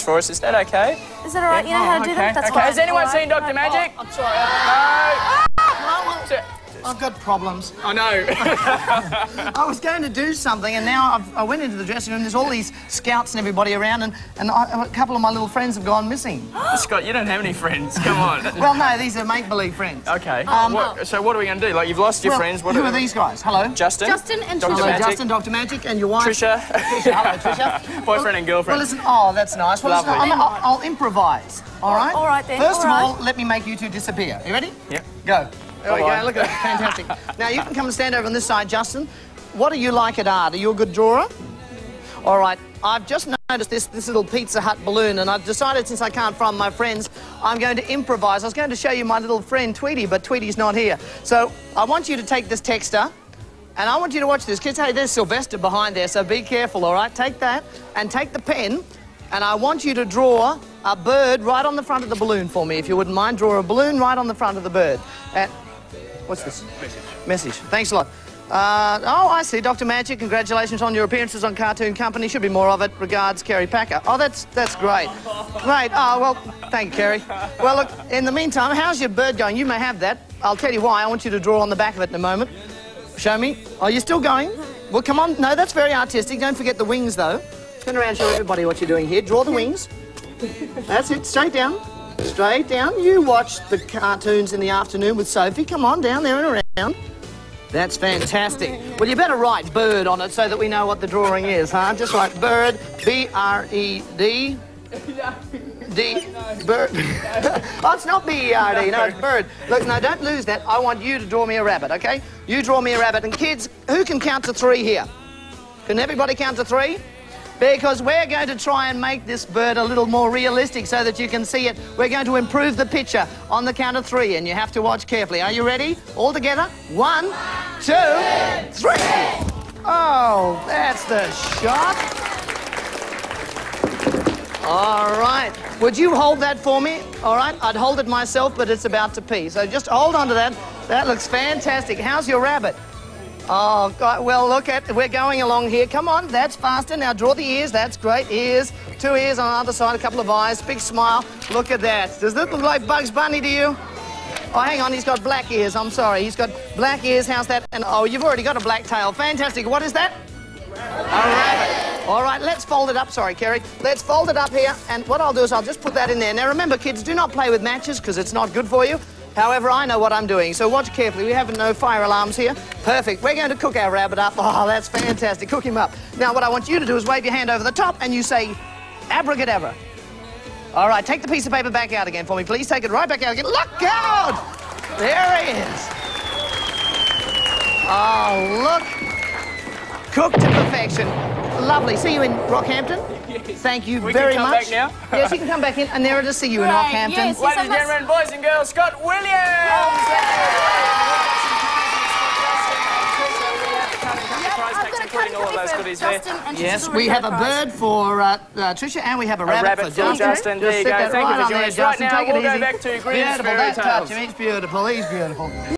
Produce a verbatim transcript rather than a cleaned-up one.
for us. Is that okay? Is that all right? Yeah. You know how to oh, do okay. that? That's okay. fine. Has anyone All right. seen Doctor Magic? Oh, I'm sorry. No. No. I've got problems. I know. I was going to do something, and now I've, I went into the dressing room. There's all these scouts and everybody around, and, and I, a couple of my little friends have gone missing. Scott, you don't have any friends. Come on. Well, no, these are make-believe friends. Okay. Um, what, so what are we going to do? Like, you've lost your well, friends. What who are, are these guys? Hello. Justin. Justin and Doctor Hello, Magic. Justin, Doctor Magic, and your wife. Trisha. Trisha. Hello, Trisha. Boyfriend and girlfriend. Well, listen. Oh, that's nice. Well, listen, Lovely. I'm, I'll, I'll improvise. All right. All right then. First all of all, right. let me make you two disappear. You ready? Yep. Go. There we Bye-bye. go. Look at that. Fantastic. Now you can come and stand over on this side, Justin. What are you like at art? Are you a good drawer? All right. I've just noticed this this little Pizza Hut balloon, and I've decided, since I can't find my friends, I'm going to improvise. I was going to show you my little friend Tweety, but Tweety's not here. So I want you to take this texter, and I want you to watch this. Kids, hey, there's Sylvester behind there, so be careful, all right? Take that, and take the pen, and I want you to draw a bird right on the front of the balloon for me, if you wouldn't mind. Draw a balloon right on the front of the bird. And what's this? Message. Message. Thanks a lot. Uh, oh, I see. Doctor Magic, congratulations on your appearances on Cartoon Company. Should be more of it. Regards, Kerry Packer. Oh, that's that's great. Great. Oh, well, thank you, Kerry. Well, look, in the meantime, how's your bird going? You may have that. I'll tell you why. I want you to draw on the back of it in a moment. Show me. Are you still going? Well, come on. No, that's very artistic. Don't forget the wings, though. Turn around, show everybody what you're doing here. Draw the wings. That's it. Straight down. Straight down. You watch the cartoons in the afternoon with Sophie. Come on, down there and around. That's fantastic. Well, you better write bird on it so that we know what the drawing is, huh? Just write bird, B R E D. D, bird. Oh, it's not B E R D, no, it's bird. Look, no, don't lose that. I want you to draw me a rabbit, okay? You draw me a rabbit. And kids, who can count to three here? Can everybody count to three? Because we're going to try and make this bird a little more realistic so that you can see it. We're going to improve the picture on the count of three, and you have to watch carefully. Are you ready? All together? One, two, three. Oh, that's the shot. All right. Would you hold that for me? All right. I'd hold it myself, but it's about to pee. So just hold on to that. That looks fantastic. How's your rabbit? Oh, God, well, look at, we're going along here. Come on, that's faster. Now draw the ears. That's great. Ears, two ears on the other side, a couple of eyes, big smile. Look at that. Does that look like Bugs Bunny to you? Oh, hang on, he's got black ears. I'm sorry. He's got black ears. How's that? And oh, you've already got a black tail. Fantastic. What is that? A rabbit. All right, let's fold it up. Sorry, Kerry. Let's fold it up here. And what I'll do is I'll just put that in there. Now, remember, kids, do not play with matches because it's not good for you. However, I know what I'm doing, so watch carefully. We have no fire alarms here. Perfect. We're going to cook our rabbit up. Oh, that's fantastic. Cook him up. Now, what I want you to do is wave your hand over the top and you say, abracadabra. All right, take the piece of paper back out again for me, please. Take it right back out again. Look out! There he is. Oh, look. Cooked to perfection. Lovely. See you in Rockhampton. Thank you we very can come much. back now. Yes, you can come back in, and there it is. See you in Right, Rockhampton. yes. Ladies and gentlemen, boys and girls, Scott Williams! Yes, we have a bird for uh, uh, Trisha, and we have a, A rabbit, rabbit for for Justin. Justin. There you Just go. sit that Thank you right for on joining there, us. Right Justin. now, Take it we'll go easy. back to Grimm's Beautiful, Fairy don't touch Tales. him. He's beautiful. He's beautiful.